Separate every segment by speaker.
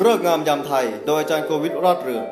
Speaker 1: ฤกษ์งามยามไทยโดยอาจารย์โกวิทรอดเรือง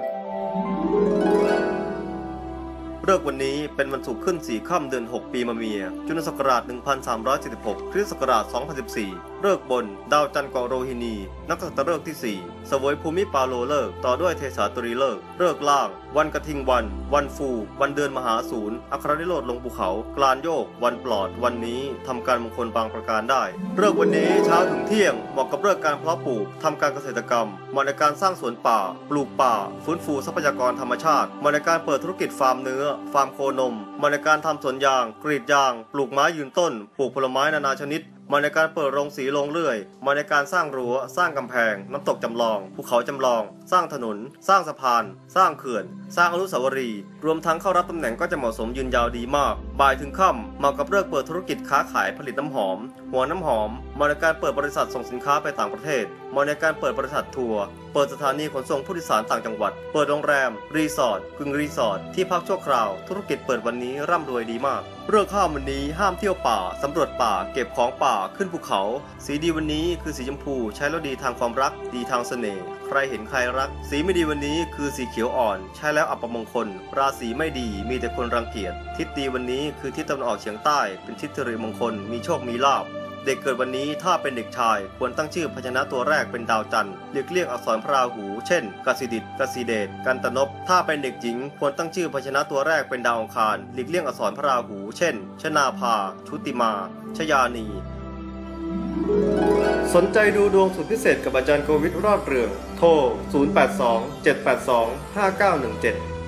Speaker 1: ฤกษ์วันนี้เป็นวันศุกร์ขึ้น4ค่ำเดือน6ปีมะเมียจุลศักราช1376คริสต์ศักราช2014ฤกษ์บนดาวจันทร์เกาะโรฮินีนักษัตฤกษ์ที่4เสวยภูมิปาโลฤกษ์ต่อด้วยเทสาตรีฤกษ์ฤกษ์ล่างวันกฐิงวันฟูวันเดือนมหาสูรอัครนิโรธลงภูเขากลานโยกวันปลอดวันนี้ทำการมงคลบางประการได้ฤกษ์วันนี้เช้าถึงเที่ยงเหมาะกับฤกษ์การเพาะปลูกทำการเกษตรกรรมเหมาะในการสร้างสวนป่าปลูกป่าฟื้นฟูทรัพยากรธรรมชาติเหมาะในการเปิดธุรกิจฟาร์มเนื้อฟาร์มโคนมเหมาะในการทำสวนยางกรีดยางปลูกไม้ยืนต้นปลูกผลไม้นานาชนิดมาในการเปิดโรงสีโรงเลื่อยมาในการสร้างรั้วสร้างกำแพงน้ำตกจำลองภูเขาจำลองสร้างถนนสร้างสะพานสร้างเขื่อนสร้างอนุสาวรีย์รวมทั้งเข้ารับตำแหน่งก็จะเหมาะสมยืนยาวดีมากบ่ายถึงค่ำเหมาะกับเรื่องเปิดธุรกิจค้าขายผลิตน้ำหอมหัวน้ำหอมมาในการเปิดบริษัทส่งสินค้าไปต่างประเทศมาในการเปิดบริษัททัวร์เปิดสถานีขนส่งผู้โดยสารต่างจังหวัดเปิดโรงแรมรีสอร์ทกึ่งรีสอร์ทที่พักชั่วคราวธุรกิจเปิดวันนี้ร่ำรวยดีมากเรื่องข้ามวันนี้ห้ามเที่ยวป่าสำรวจป่าเก็บของป่าขึ้นภูเขาสีดีวันนี้คือสีชมพูใช้แล้วดีทางความรักดีทางเสน่ห์ใครเห็นใครรักสีไม่ดีวันนี้คือสีเขียวอ่อนใช้แล้วอัปมงคลราศีไม่ดีมีแต่คนรังเกียจทิศดีวันนี้คือทิศตะวันออกเฉียงใต้เป็นทิศสิริมงคลมีโชคมีลาภเด็กเกิดวันนี้ถ้าเป็นเด็กชายควรตั้งชื่อพยัญชนะตัวแรกเป็นดาวจันทร์เรียกอักษรพราหูเช่นกสิดิษฐ์กสิเดชกันตนพถ้าเป็นเด็กหญิงควรตั้งชื่อพยัญชนะตัวแรกเป็นดาวอังคารเรียกอักษรพราหูเช่นชนาภาชุติมาชยานีสนใจดูดวงสุดพิเศษกับอาจารย์โกวิทรอดเรืองโทร 082 782 5917